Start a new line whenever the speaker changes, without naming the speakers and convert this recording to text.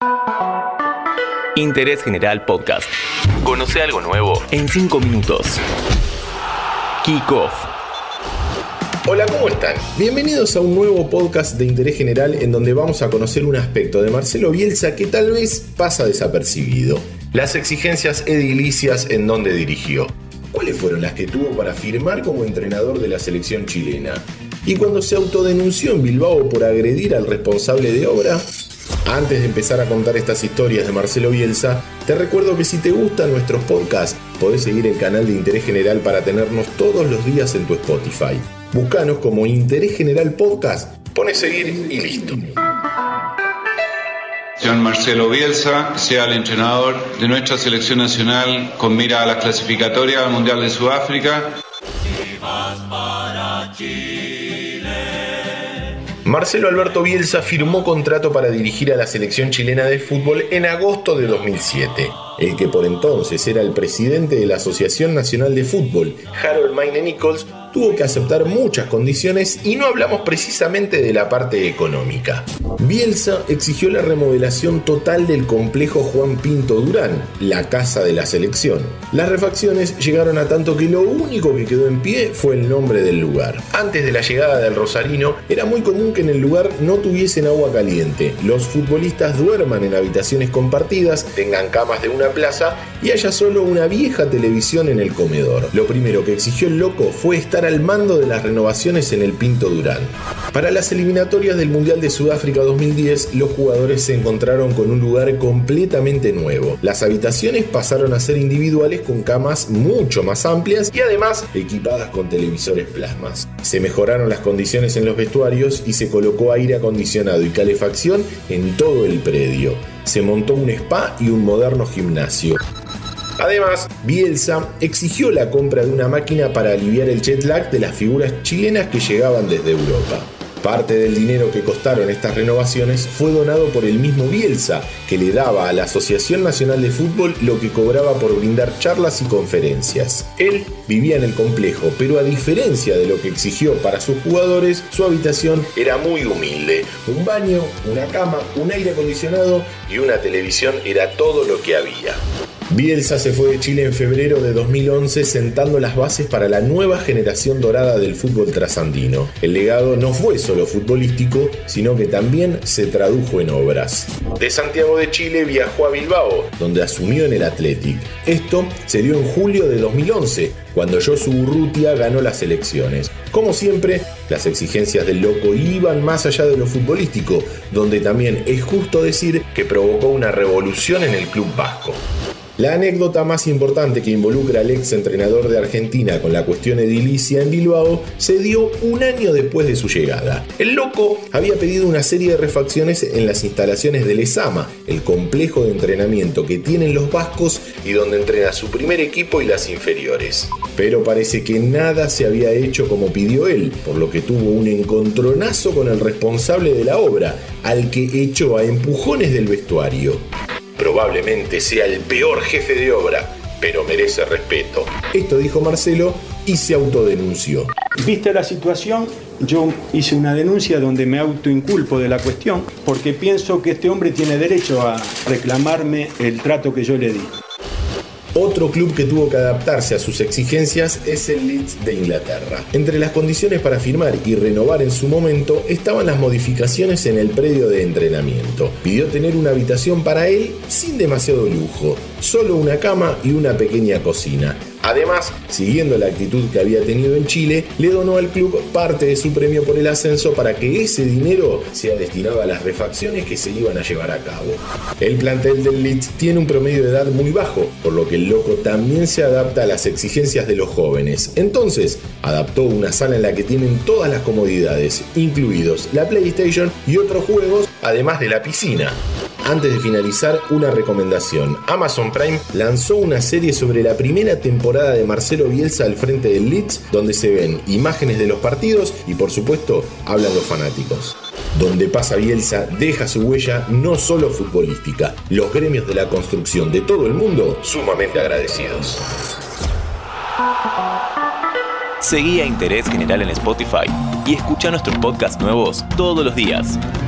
Interés General Podcast. Conoce algo nuevo en 5 minutos. Kick-Off.
Hola, ¿cómo están? Bienvenidos a un nuevo podcast de Interés General en donde vamos a conocer un aspecto de Marcelo Bielsa que tal vez pasa desapercibido. Las exigencias edilicias en donde dirigió. ¿Cuáles fueron las que tuvo para firmar como entrenador de la selección chilena? ¿Y cuando se autodenunció en Bilbao por agredir al responsable de obra? Antes de empezar a contar estas historias de Marcelo Bielsa, te recuerdo que si te gustan nuestros podcasts, podés seguir el canal de Interés General para tenernos todos los días en tu Spotify. Búscanos como Interés General Podcast, pones seguir y listo.
Señor Marcelo Bielsa sea el entrenador de nuestra selección nacional con mira a la clasificatoria al Mundial de Sudáfrica.
Marcelo Alberto Bielsa firmó contrato para dirigir a la selección chilena de fútbol en agosto de 2007. El que por entonces era el presidente de la Asociación Nacional de Fútbol, Harold Mayne Nichols, tuvo que aceptar muchas condiciones y no hablamos precisamente de la parte económica. Bielsa exigió la remodelación total del complejo Juan Pinto Durán, la casa de la selección. Las refacciones llegaron a tanto que lo único que quedó en pie fue el nombre del lugar. Antes de la llegada del rosarino, era muy común que en el lugar no tuviesen agua caliente, los futbolistas duerman en habitaciones compartidas, tengan camas de una plaza y haya solo una vieja televisión en el comedor. Lo primero que exigió el loco fue estar al mando de las renovaciones en el Pinto Durán. Para las eliminatorias del Mundial de Sudáfrica 2010, los jugadores se encontraron con un lugar completamente nuevo. Las habitaciones pasaron a ser individuales con camas mucho más amplias y además equipadas con televisores plasmas. Se mejoraron las condiciones en los vestuarios y se colocó aire acondicionado y calefacción en todo el predio. Se montó un spa y un moderno gimnasio. Además, Bielsa exigió la compra de una máquina para aliviar el jet lag de las figuras chilenas que llegaban desde Europa. Parte del dinero que costaron estas renovaciones fue donado por el mismo Bielsa, que le daba a la Asociación Nacional de Fútbol lo que cobraba por brindar charlas y conferencias. Él vivía en el complejo, pero a diferencia de lo que exigió para sus jugadores, su habitación era muy humilde. Un baño, una cama, un aire acondicionado y una televisión era todo lo que había. Bielsa se fue de Chile en febrero de 2011 sentando las bases para la nueva generación dorada del fútbol trasandino. El legado no fue solo futbolístico, sino que también se tradujo en obras. De Santiago de Chile viajó a Bilbao, donde asumió en el Athletic. Esto se dio en julio de 2011, cuando Josu Urrutia ganó las elecciones. Como siempre, las exigencias del loco iban más allá de lo futbolístico, donde también es justo decir que provocó una revolución en el club vasco. La anécdota más importante que involucra al ex entrenador de Argentina con la cuestión edilicia en Bilbao se dio un año después de su llegada. El loco había pedido una serie de refacciones en las instalaciones del ESAMA, el complejo de entrenamiento que tienen los vascos y donde entrena su primer equipo y las inferiores. Pero parece que nada se había hecho como pidió él, por lo que tuvo un encontronazo con el responsable de la obra, al que echó a empujones del vestuario. Probablemente sea el peor jefe de obra, pero merece respeto. Esto dijo Marcelo y se autodenunció.
Vista la situación, yo hice una denuncia donde me autoinculpo de la cuestión porque pienso que este hombre tiene derecho a reclamarme el trato que yo le di.
Otro club que tuvo que adaptarse a sus exigencias es el Leeds de Inglaterra. Entre las condiciones para firmar y renovar en su momento estaban las modificaciones en el predio de entrenamiento. Pidió tener una habitación para él sin demasiado lujo, solo una cama y una pequeña cocina. Además, siguiendo la actitud que había tenido en Chile, le donó al club parte de su premio por el ascenso para que ese dinero sea destinado a las refacciones que se iban a llevar a cabo. El plantel del Leeds tiene un promedio de edad muy bajo, por lo que el loco también se adapta a las exigencias de los jóvenes. Entonces, adaptó una sala en la que tienen todas las comodidades, incluidos la PlayStation y otros juegos, además de la piscina. Antes de finalizar, una recomendación. Amazon Prime lanzó una serie sobre la primera temporada de Marcelo Bielsa al frente del Leeds, donde se ven imágenes de los partidos y por supuesto hablan los fanáticos. Donde pasa Bielsa deja su huella no solo futbolística, los gremios de la construcción de todo el mundo sumamente agradecidos.
Seguí a Interés General en Spotify y escucha nuestros podcasts nuevos todos los días.